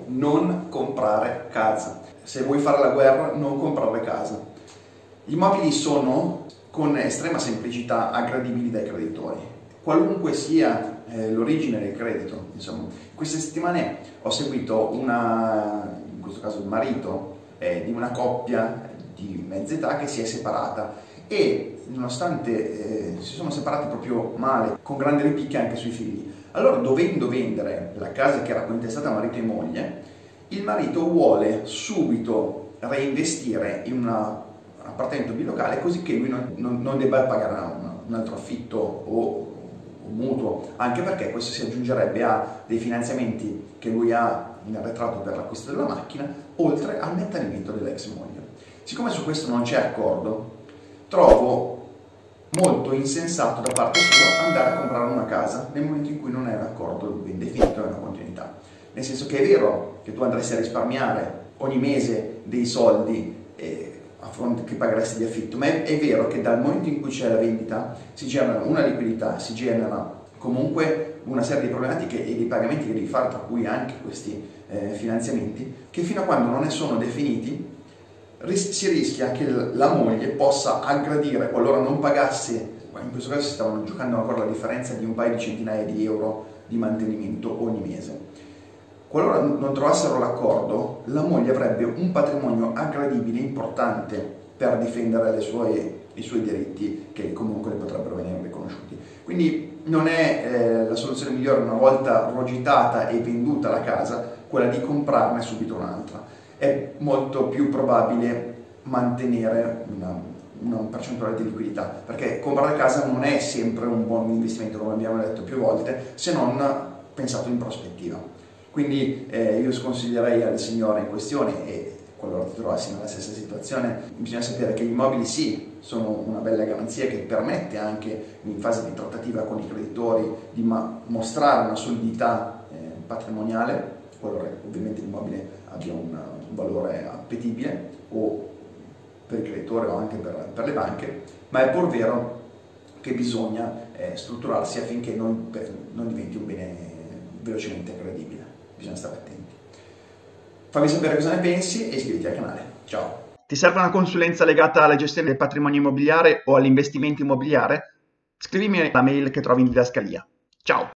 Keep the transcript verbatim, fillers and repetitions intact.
non comprare casa. Se vuoi fare la guerra, non comprare casa. Gli immobili sono con estrema semplicità aggradibili dai creditori, qualunque sia eh, l'origine del credito. Insomma, queste settimane ho seguito una, in questo caso il marito eh, di una coppia di mezza età che si è separata e nonostante eh, si sono separati proprio male, con grandi ripicche anche sui figli. Allora, dovendo vendere la casa che era cointestata a marito e moglie, il marito vuole subito reinvestire in una appartamento bilocale così che lui non, non, non debba pagare un, un altro affitto o un mutuo, anche perché questo si aggiungerebbe a dei finanziamenti che lui ha in arretrato per l'acquisto della macchina, oltre al mantenimento dell'ex moglie. Siccome su questo non c'è accordo, trovo molto insensato da parte sua andare a comprare una casa nel momento in cui non è un accordo ben definito e una continuità. Nel senso che è vero che tu andresti a risparmiare ogni mese dei soldi eh, a fronte che pagheresti di affitto, ma è, è vero che dal momento in cui c'è la vendita si genera una liquidità, si genera comunque una serie di problematiche e di pagamenti che devi fare, tra cui anche questi eh, finanziamenti, che fino a quando non ne sono definiti ris- si rischia che la moglie possa aggradire, qualora non pagasse, in questo caso si stavano giocando ancora la differenza di un paio di centinaia di euro di mantenimento ogni mese. Qualora non trovassero l'accordo, la moglie avrebbe un patrimonio aggradibile importante per difendere le sue, i suoi diritti, che comunque le potrebbero venire riconosciuti. Quindi non è eh, la soluzione migliore, una volta rogitata e venduta la casa, quella di comprarne subito un'altra. È molto più probabile mantenere una, una percentuale di liquidità, perché comprare casa non è sempre un buon investimento, come abbiamo detto più volte, se non pensato in prospettiva. Quindi eh, io sconsiglierei al signore in questione, e qualora ti trovassi nella stessa situazione, bisogna sapere che gli immobili sì, sono una bella garanzia che permette anche in fase di trattativa con i creditori di mostrare una solidità eh, patrimoniale, qualora ovviamente l'immobile abbia un, un valore appetibile o per il creditore o anche per, per le banche, ma è pur vero che bisogna eh, strutturarsi affinché non, non diventi un bene velocemente aggradibile. Bisogna stare attenti. Fammi sapere cosa ne pensi e iscriviti al canale. Ciao! Ti serve una consulenza legata alla gestione del patrimonio immobiliare o all'investimento immobiliare? Scrivimi alla mail che trovi in didascalia. Ciao!